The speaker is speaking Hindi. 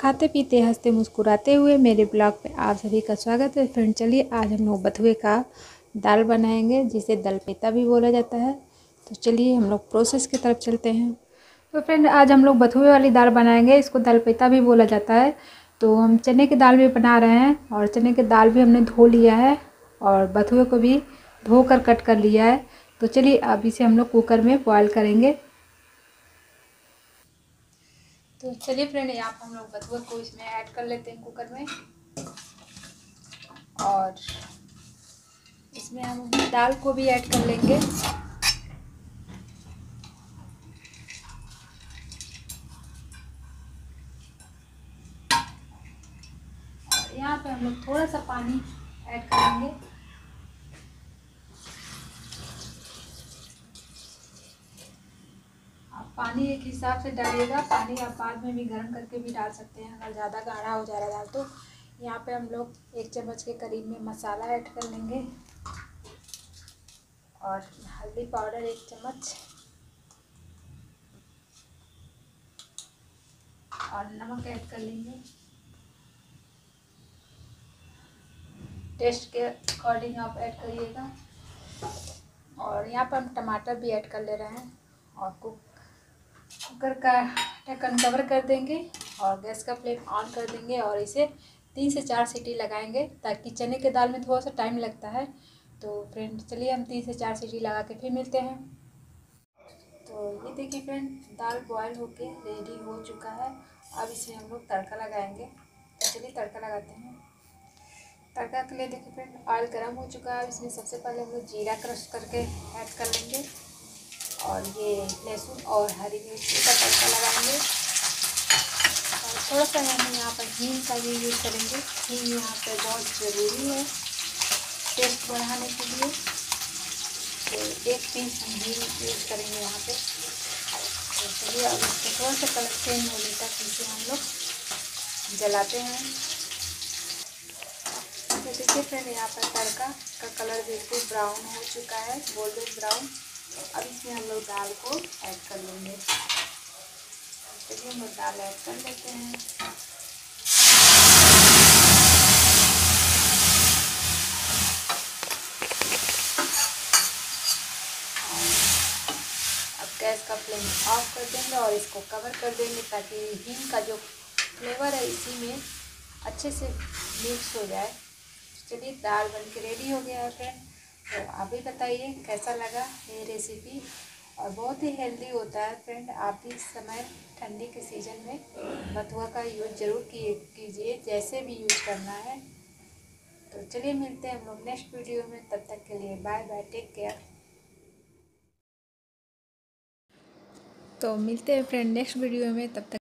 खाते पीते हंसते मुस्कुराते हुए मेरे ब्लॉग पे आप सभी का स्वागत है। फ्रेंड चलिए आज हम लोग बथुए का दाल बनाएंगे जिसे दलपेता भी बोला जाता है। तो चलिए हम लोग प्रोसेस की तरफ चलते हैं। तो फ्रेंड आज हम लोग बथुए वाली दाल बनाएंगे, इसको दलपेता भी बोला जाता है। तो हम चने की दाल भी बना रहे हैं और चने की दाल भी हमने धो लिया है और बथुए को भी धोकर कट कर लिया है। तो चलिए अब इसे हम लोग कुकर में बॉयल करेंगे। तो चलिए फ्रेंड यहाँ पर हम लोग बथुआ को इसमें ऐड कर लेते हैं कुकर में और इसमें हम दाल को भी ऐड कर लेंगे। और यहाँ पे हम लोग थोड़ा सा पानी ऐड करेंगे। आप पानी एक हिसाब से डालिएगा, पानी आप बाद में भी गर्म करके भी डाल सकते हैं अगर ज़्यादा गाढ़ा हो जा रहा है दाल तो। यहाँ पे हम लोग 1 चम्मच के करीब में मसाला ऐड कर लेंगे और हल्दी पाउडर 1 चम्मच और नमक ऐड कर लेंगे। टेस्ट के अकॉर्डिंग आप ऐड करिएगा। और यहाँ पर हम टमाटर भी ऐड कर ले रहे हैं और कुकर का ढक्कन कवर कर देंगे और गैस का फ्लेम ऑन कर देंगे और इसे 3 से 4 सीटी लगाएंगे ताकि चने के दाल में थोड़ा सा टाइम लगता है। तो फ्रेंड चलिए हम 3 से 4 सीटी लगा के फिर मिलते हैं। तो ये देखिए फ्रेंड दाल बॉयल होके रेडी हो चुका है। अब इसमें हम लोग तड़का लगाएंगे। तो चलिए तड़का लगाते हैं। तड़का के लिए देखिए फ्रेंड ऑयल गर्म हो चुका है। इसमें सबसे पहले हम लोग जीरा क्रश करके ऐड कर लेंगे और ये लहसुन और हरी मिर्ची का तड़का लगाएंगे और थोड़ा सा हम यहाँ पर हींग का भी यूज़ करेंगे। हींग यहाँ पर बहुत ज़रूरी है टेस्ट बढ़ाने के लिए। तो 1 पीस हम हींग यूज़ करेंगे यहाँ पे। तो चलिए अब इसको थोड़ा सा कलर चेंज होने तक इसे हम लोग जलाते हैं। तो देखिए फ्रेंड यहाँ पर तड़का का कलर बिल्कुल ब्राउन हो चुका है, गोल्डन ब्राउन। अब इसमें हम लोग दाल को ऐड कर लेंगे। चलिए हम लोग दाल ऐड कर लेते हैं। अब गैस का फ्लेम ऑफ कर देंगे और इसको कवर कर देंगे ताकि हींग का जो फ्लेवर है इसी में अच्छे से मिक्स हो जाए। चलिए दाल बन के रेडी हो गया है फ्रेंड। तो आप भी बताइए कैसा लगा ये रेसिपी। और बहुत ही हेल्दी होता है फ्रेंड। आप भी इस समय ठंडी के सीज़न में बथुआ का यूज़ ज़रूर कीजिए, जैसे भी यूज़ करना है। तो चलिए मिलते हैं हम लोग नेक्स्ट वीडियो में। तब तक के लिए बाय बाय, टेक केयर। तो मिलते हैं फ्रेंड नेक्स्ट वीडियो में, तब तक